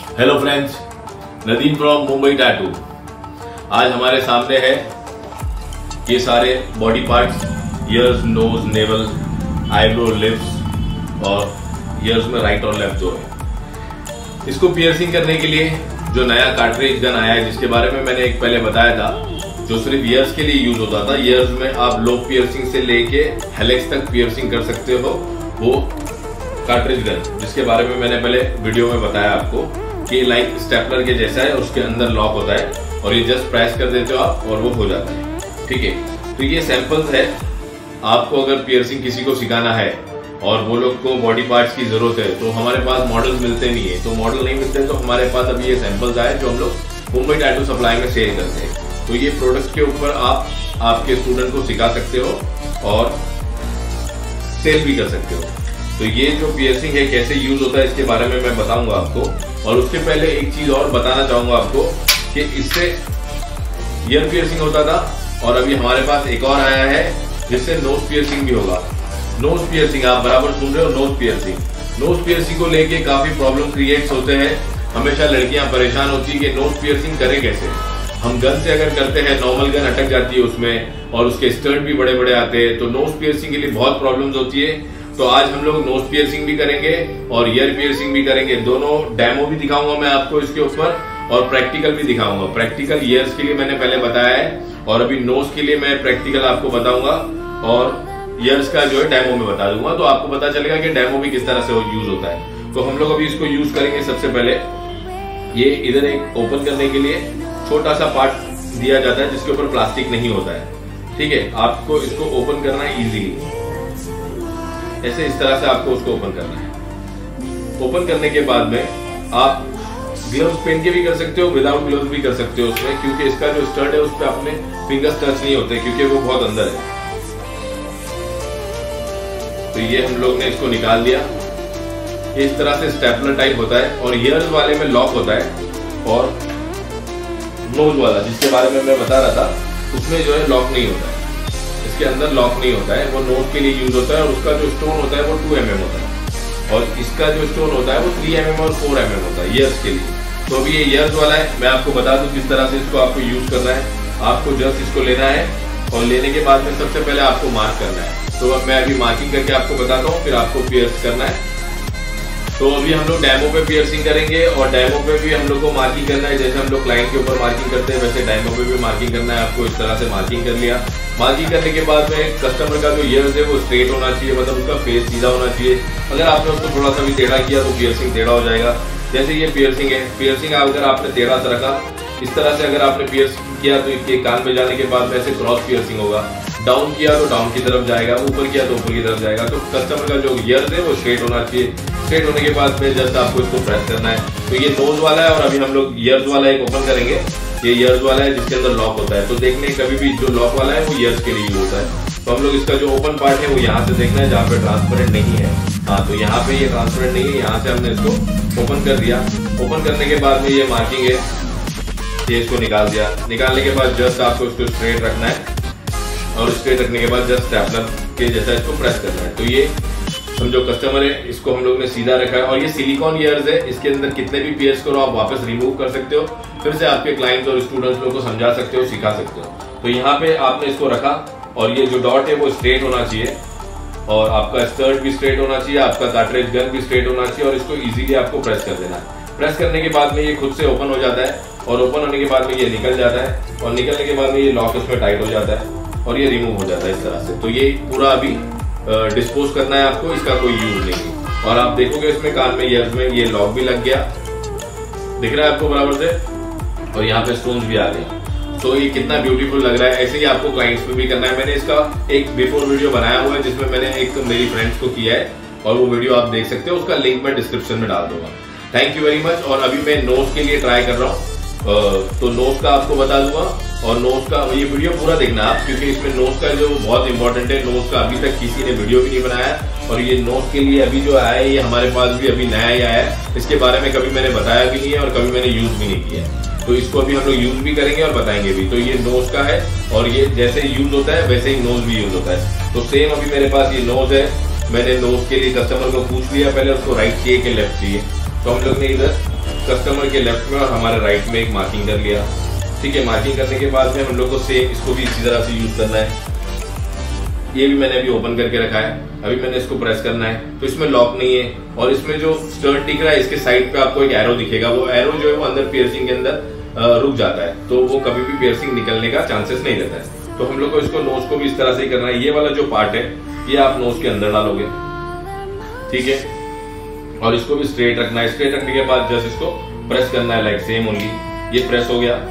Hello friends, Nadeem from Mumbai tattoo. आज हमारे सामने है ये सारे body parts, ears, nose, navel, eyebrow, lips और ईयर्स में राइट और लेफ्ट जो है। इसको पियर्सिंग करने के लिए जो नया कार्ट्रिज गन आया है, जिसके बारे में मैंने एक पहले बताया था, जो सिर्फ ईयर्स के लिए यूज होता था। ईयर्स में आप लो पियर्सिंग से लेके हेलेक्स तक पियर्सिंग कर सकते हो। वो कार्ट्रिज गन, जिसके बारे में मैंने पहले वीडियो में बताया आपको कि लाइक स्टेपलर के जैसा है, उसके अंदर लॉक होता है और ये जस्ट प्रेस कर देते हो आप और वो हो जाता है। ठीक है, तो ये सैंपल्स है। आपको अगर पियर्सिंग किसी को सिखाना है और वो लोग को बॉडी पार्ट्स की जरूरत है, तो हमारे पास मॉडल्स मिलते नहीं है। तो मॉडल नहीं मिलते तो हमारे पास अभी ये सैंपल्स आए जो हम लोग मुंबई टैटू सप्लाई में सेल करते हैं। तो ये प्रोडक्ट के ऊपर आप आपके स्टूडेंट को सिखा सकते हो और सेल भी कर सकते हो। तो ये जो पियर्सिंग है कैसे यूज होता है इसके बारे में मैं बताऊंगा आपको। और उसके पहले एक चीज और बताना चाहूंगा आपको कि इससे ईयर पियर्सिंग होता था और अभी हमारे पास एक और आया है जिससे नोज पियर्सिंग भी होगा। नोज पियर्सिंग, आप बराबर सुन रहे हो, नोज पियर्सिंग। नोज पियर्सिंग को लेके काफी प्रॉब्लम क्रिएट्स होते हैं। हमेशा लड़कियां परेशान होती है कि नोज पियर्सिंग करें कैसे। हम गन से अगर करते हैं, नॉर्मल गन अटक जाती है उसमें और उसके स्टड भी बड़े बड़े आते हैं, तो नोज पियर्सिंग के लिए बहुत प्रॉब्लम्स होती है। तो आज हम लोग नोज पियर्सिंग भी करेंगे और ईयर पियर्सिंग भी करेंगे। दोनों डेमो भी दिखाऊंगा मैं आपको इसके ऊपर और प्रैक्टिकल भी दिखाऊंगा। प्रैक्टिकल ईयर्स के लिए मैंने पहले बताया है और अभी नोज के लिए मैं प्रैक्टिकल आपको बताऊंगा और ईयर्स का जो है डेमो में बता दूंगा। तो आपको पता चलेगा कि डेमो भी किस तरह से यूज होता है। तो हम लोग अभी इसको यूज करेंगे। सबसे पहले ये इधर एक ओपन करने के लिए छोटा सा पार्ट दिया जाता है जिसके ऊपर प्लास्टिक नहीं होता है। ठीक है, आपको इसको ओपन करना है इजीली, ऐसे इस तरह से आपको उसको ओपन करना है। ओपन करने के बाद में आप ग्लव्स पहन के भी कर सकते हो, विदाउट ग्लव्स भी कर सकते हो उसमें, क्योंकि इसका जो स्टड है उस पर अपने फिंगर्स टच नहीं होते क्योंकि वो बहुत अंदर है। तो ये हम लोग ने इसको निकाल दिया। इस तरह से स्टेपलर टाइप होता है और ईयर्स वाले में लॉक होता है और नोज वाला जिसके बारे में मैं बता रहा था उसमें जो है लॉक नहीं होता है। इसके अंदर लॉक नहीं होता है, वो नोज के लिए यूज होता है और उसका जो स्टोन होता है वो 2 mm होता है और इसका जो स्टोन होता है वो 3 mm और 4 mm होता है ईयर्स के लिए। तो अभी ये ईयर्स वाला है, मैं आपको बता दूं किस तरह से इसको आपको यूज करना है। आपको जस्ट इसको लेना है और लेने के बाद में सबसे पहले आपको मार्क करना है। तो अब मैं अभी मार्किंग करके आपको बताता हूँ, फिर आपको पियर्स करना है। तो अभी हम लोग डेमो पे पियर्सिंग करेंगे और डेमो पे भी हम लोग को मार्किंग करना है। जैसे हम लोग क्लाइंट के ऊपर मार्किंग करते हैं वैसे डेमो पे भी मार्किंग करना है। आपको इस तरह से मार्किंग कर लिया। मार्किंग करने के बाद में कस्टमर का जो ईयर्स है वो स्ट्रेट होना चाहिए, मतलब उसका फेस सीधा होना चाहिए। अगर आपने उसको थोड़ा सा भी टेढ़ा किया तो पियर्सिंग टेढ़ा हो जाएगा। जैसे ये पियर्सिंग है, पियर्सिंग अगर आपने टेढ़ा सा रखा इस तरह से, अगर आपने पियर्सिंग किया तो ये कान में जाने के बाद में ऐसे क्रॉस पियर्सिंग होगा। डाउन किया तो डाउन की तरफ जाएगा, ऊपर किया तो ऊपर की तरफ जाएगा। तो कस्टमर का जो ईयर्स है वो स्ट्रेट होना चाहिए। स्ट्रेट होने के बाद में जस्ट आपको इसको प्रेस करना है। तो ये नोज वाला है और अभी हम लोग ईयर्स वाला एक ओपन करेंगे। ये ईयर्स वाला है जिसके अंदर लॉक होता है। तो देखने कभी भी जो लॉक वाला है वो ईयर्स के लिए यूज होता है। तो हम लोग इसका जो ओपन पार्ट है वो यहाँ से देखना है जहाँ पे ट्रांसपेरेंट नहीं है। हाँ, तो यहाँ पे ये ट्रांसपेरेंट नहीं है, यहाँ से हमने इसको ओपन कर दिया। ओपन करने के बाद में ये मार्किंग है, ये इसको निकाल दिया। निकालने के बाद जस्ट आपको इसको स्ट्रेट रखना है और स्ट्रेट रखने के बाद जस्ट स्टेपलर के जैसा इसको प्रेस करना है। तो ये हम जो कस्टमर है इसको हम लोग ने सीधा रखा है और ये सिलिकॉन ईयर्स है। इसके अंदर कितने भी पियर्स करो आप वापस रिमूव कर सकते हो, फिर से आपके क्लाइंट्स और स्टूडेंट्स लोगों को समझा सकते हो, सिखा सकते हो। तो यहाँ पे आपने इसको रखा और ये जो डॉट है वो स्ट्रेट होना चाहिए और आपका स्टर्ट भी स्ट्रेट होना चाहिए, आपका कार्ट्रिज गन भी स्ट्रेट होना चाहिए और इसको इजीली आपको प्रेस कर देना है। प्रेस करने के बाद में ये खुद से ओपन हो जाता है और ओपन होने के बाद में ये निकल जाता है और निकलने के बाद में ये लॉक इसमें टाइट हो जाता है और ये रिमूव हो जाता है इस तरह से। तो ये पूरा अभी डिस्पोज करना है आपको, इसका कोई यूज नहीं है। और आप देखोगे इसमें कान में ईयर्स में ये लॉक भी लग गया, दिख रहा है आपको बराबर से, और यहाँ पे स्टोन्स भी आ गए। तो ये कितना ब्यूटीफुल लग रहा है। ऐसे ही आपको क्लाइंट्स पे भी करना है। मैंने इसका एक बिफोर वीडियो बनाया हुआ है जिसमें मैंने एक मेरी फ्रेंड्स को किया है और वो वीडियो आप देख सकते हो, उसका लिंक मैं डिस्क्रिप्शन में डाल दूंगा। Thank you very much. और अभी मैं नोज के लिए ट्राई कर रहा हूँ, तो नोज का आपको बता दूंगा और नोज का ये वीडियो पूरा देखना आप, क्योंकि इसमें नोज का जो बहुत इंपॉर्टेंट है। नोज का अभी तक किसी ने वीडियो भी नहीं बनाया और ये नोज के लिए अभी जो आया है ये हमारे पास भी अभी नया ही आया है। इसके बारे में कभी मैंने बताया भी नहीं है और कभी मैंने यूज भी नहीं किया है। तो इसको अभी हम लोग यूज भी करेंगे और बताएंगे भी। तो ये नोज का है और ये जैसे यूज होता है वैसे ही नोज भी यूज होता है। तो सेम अभी मेरे पास ये नोज है। मैंने नोज के लिए कस्टमर को पूछ लिया पहले उसको राइट चाहिए कि लेफ्ट चाहिए। तो हम लोग ने इधर कस्टमर के लेफ्ट में और हमारे राइट में एक मार्किंग कर लिया। ठीक है, मार्किंग करने के बाद में हम लोग को सेम इसको भी इसी तरह से यूज करना है। ये भी मैंने अभी ओपन करके रखा है, अभी मैंने इसको प्रेस करना है। तो इसमें लॉक नहीं है और इसमें जो स्टड दिख रहा है इसके साइड पे आपको एक एरो दिखेगा, वो एरो जो है वो अंदर पियर्सिंग के अंदर रुक जाता है, तो वो कभी भी पियर्सिंग निकलने का चांसेस नहीं रहता है। तो हम लोग को इसको नोज को भी इस तरह से ही करना है। ये वाला जो पार्ट है ये आप नोज के अंदर डालोगे, ठीक है, और इसको भी स्ट्रेट रखना है। स्ट्रेट रखने के बाद जस्ट इसको प्रेस करना है, लाइक सेम ओनली। ये प्रेस हो गया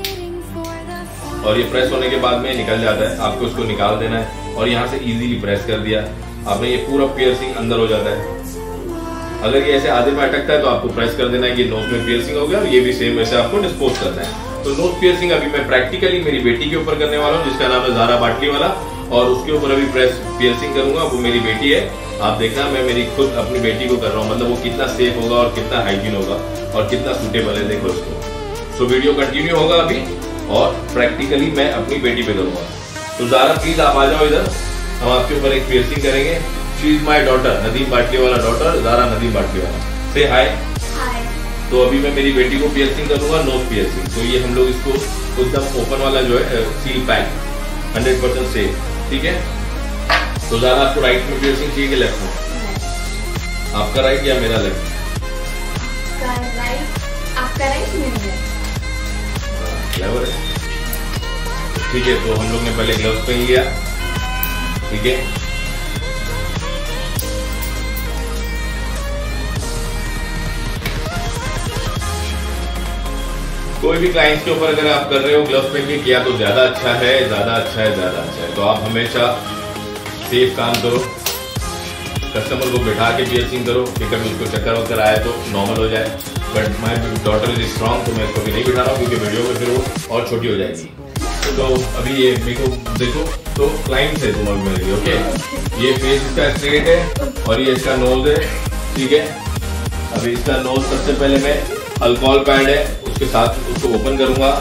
और ये प्रेस होने के बाद में निकल जाता है, आपको इसको निकाल देना है और यहाँ से इजीली प्रेस कर दिया आपने, ये पूरा पियर्सिंग अंदर हो जाता है। अगर ये ऐसे आधे में अटकता है तो आपको प्रेस कर देना है कि नोज में पियर्सिंग हो गया, और ये भी सेम वैसे आपको डिस्पोज करना है। तो नोज पियर्सिंग अभी मैं प्रैक्टिकली मेरी बेटी के ऊपर करने वाला हूँ, जिसका नाम है ज़ारा बाटली वाला, और उसके ऊपर अभी प्रेस पियर्सिंग करूंगा। वो मेरी बेटी है, आप देखना मैं मेरी खुद अपनी बेटी को कर रहा हूँ, मतलब वो कितना सेफ होगा और कितना हाइजीन होगा और कितना सूटेबल है, देखो इसको। सो वीडियो कंटिन्यू होगा अभी और प्रैक्टिकली मैं अपनी बेटी पे करूंगा। तो ज़ारा प्लीज आप आ जाओ इधर, हम आपके ऊपर एक पियर्सिंग करेंगे। She is my daughter, Nadeem बाटली वाला डॉटर, ज़ारा नदीम बाटली वाला। से हाय। तो अभी मैं मेरी बेटी को पियर्सिंग करूंगा, नोज पियर्सिंग। तो ये हम लोग इसको एकदम ओपन वाला जो है सील पैक 100% सेफ, ठीक है। तो ज़ारा आपको राइट में पियर्सिंग चाहिए कि लेफ्ट में? आपका राइट या मेरा लेफ्ट? आपका राइट, मेरा लेफ्ट। क्लेवर है, ठीक है। तो हम लोग ने पहले ग्लव्स पहन लिया, ठीक है। कोई भी क्लाइंट्स के ऊपर अगर आप कर रहे हो ग्लव्स पहन के किया तो ज्यादा अच्छा है, ज्यादा अच्छा है, ज्यादा अच्छा है। तो आप हमेशा सेफ काम करो, कस्टमर को बैठा के पियर्सिंग करो कि कभी उसको चक्कर वक्कर आए तो नॉर्मल हो जाए। But my daughter is strong, तो मैं इसको भी नहीं बिठा रहा हूँ क्योंकि वीडियो में फिर वो और छोटी हो जाएगी। तो अभी ये मेरे को देखो, तो क्लाइंट है तुम मेरे लिए, ओके। ये फेस इसका स्ट्रेट है और ये इसका नोज है, ठीक है। अभी इसका नोज सबसे पहले मैं अल्कोहल पैड है उसके साथ उसको ओपन करूंगा।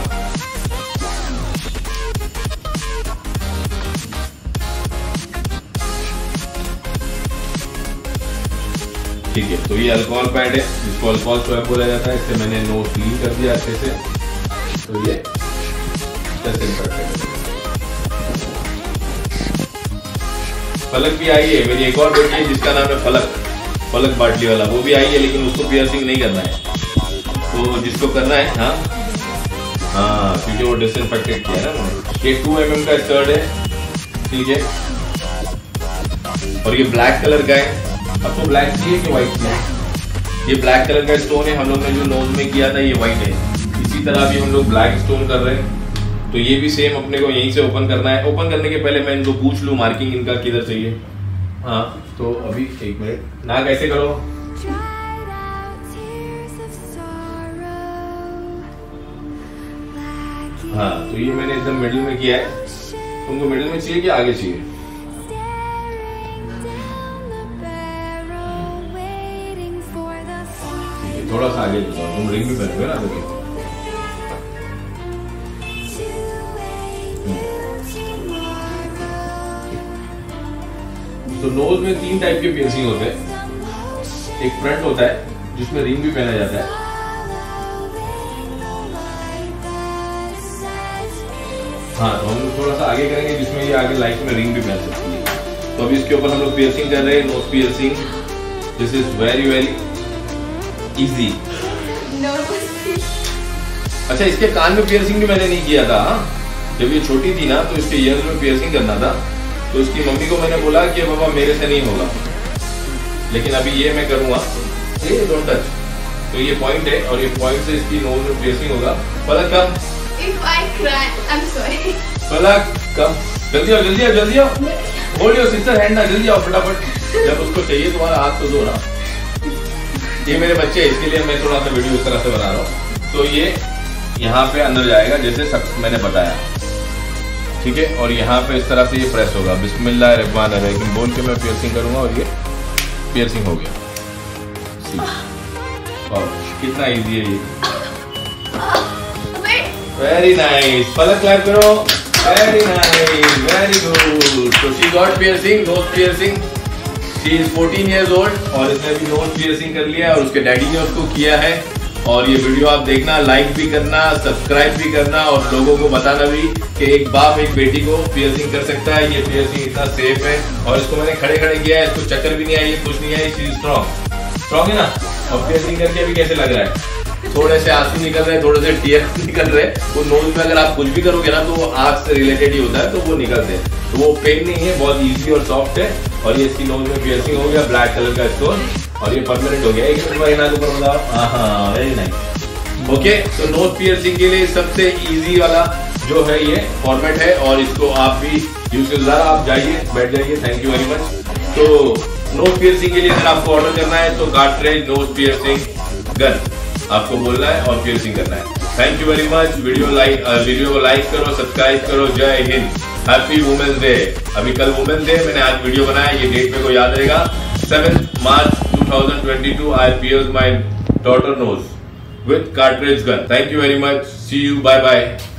ठीक है, तो ये अल्कोहल पैड है जिसको अल्कोहल स्वैप बोला जाता है। इससे मैंने नोज क्लीन कर दिया अच्छे से, तो ये फलक भी आई है, मेरी एक और बेटी है जिसका नाम है फलक बाटली वाला, वो भी आई है, लेकिन उसको पियर्सिंग नहीं करना है। तो जिसको करना है, हाँ क्योंकि वो डिसइंफेक्टेड किया है ना। ये 2 mm का स्टड है, ठीक है, और ये ब्लैक कलर का है। आपको ब्लैक चाहिए कि व्हाइट चाहिए? ये ब्लैक कलर का स्टोन है, हम लोग ने जो नोज में किया था ये व्हाइट है। इसी तरह अभी हम लोग ब्लैक स्टोन कर रहे हैं, तो ये भी सेम अपने को यहीं से ओपन करना है। ओपन करने के पहले मैं इनको पूछ लूँ मार्किंग इनका किधर चाहिए। हाँ, तो अभी 1 मिनट, नाक ऐसे करो, हाँ, तो ये मैंने एकदम मिडिल में किया है। तुमको मिडिल में चाहिए कि आगे चाहिए? थोड़ा सा आगे जाओ, तुम रिंग भी पहनोगे ना अभी। तो नोज में 3 टाइप के पियर्सिंग होते हैं। एक फ्रंट होता है जिसमें रिंग भी पहना जाता है, हाँ, तो हम लोग थोड़ा सा आगे करेंगे जिसमें ये आगे लाइफ में रिंग भी पहन सकती है। तो अभी इसके ऊपर हम लोग पियर्सिंग कर रहे हैं, nose piercing. This is very very easy. अच्छा, इसके कान में पियर्सिंग भी मैंने नहीं किया था। जब ये छोटी थी ना तो इसके ईयर्स में पियर्सिंग करना था, तो इसकी मम्मी को मैंने बोला कि बाबा मेरे से नहीं होगा, लेकिन अभी ये मैं करूँगा, ये डोंट टच। तो ये पॉइंट है और ये पॉइंट से इसकी नोज में पियर्सिंग होगा। पलक कम, If I cry, I'm sorry. पलक कम, जल्दी आओ, जल्दी आओ, जल्दी आओ, होल्ड योर सिस्टर हैंड ना, जल्दी आओ फटाफट। जब उसको चाहिए तुम्हारा हाथ तो दो ना। ये मेरे बच्चे हैं, इसके लिए मैं थोड़ा सा वीडियो इस तरह से बना रहा हूँ। तो ये यहाँ पे अंदर जाएगा जैसे सब मैंने बताया, ठीक है, और यहाँ पे इस तरह से ये प्रेस होगा। बिस्मिल्लाहिर्रहमानिर्रहीम बोल के मैं पियर्सिंग करूँगा और ये पियर्सिंग हो गया। कितना इजी है ये, वेरी नाइस। पलक क्लैप करो, वेरी नाइस, वेरी गुड। तो she got piercing, nose piercing. She is 14 years old और इसने भी नोज पियर्सिंग कर लिया और उसके डैडी ने उसको किया है। और ये वीडियो आप देखना, लाइक भी करना, सब्सक्राइब भी करना और लोगों को बताना भी कि एक बाप एक बेटी को पियर्सिंग कर सकता है। ये पियर्सिंग इतना सेफ है और इसको मैंने खड़े खड़े किया है, इसको चक्कर भी नहीं आई, कुछ नहीं आई, शी इज स्ट्रॉन्ग है ना। और पियर्सिंग करके अभी कैसे लग रहा है? थोड़े से आंसू निकल रहे हैं, थोड़े से टीयर निकल रहे हैं। वो नोज में अगर आप कुछ भी करोगे ना तो वो आंख से रिलेटेड ही होता है, तो वो निकलते हैं, तो वो पेन नहीं है, बहुत इजी और सॉफ्ट है। और ये इसकी नोज में पियर्सिंग हो गया, ब्लैक कलर का स्टोन, और ये परमानेंट हो गया। एक मिनट में इना को ऊपर बताओ। हाँ, वेरी नाइस। ओके, तो नोज पियर्सिंग के लिए सबसे इजी वाला जो है ये फॉर्मेट है और इसको आप भी यूज कर। जरा आप जाइए, बैठ जाइए, थैंक यू वेरी मच। तो नोज पियर्सिंग के लिए अगर आपको ऑर्डर करना है तो कार्ट्रिज नोज पियर्सिंग गन आपको बोलना है और पियर्सिंग करना है। Thank you very much. Video को लाइक करो, सब्सक्राइब करो। जय हिंद, हैप्पी वुमेन्स डे। अभी कल वुमेन्स डे, मैंने आज वीडियो बनाया, ये डेट मेरे को याद रहेगा। 7 मार्च 2022 I pierced my daughter nose with cartridge gun. Thank you very much. See you. Bye bye.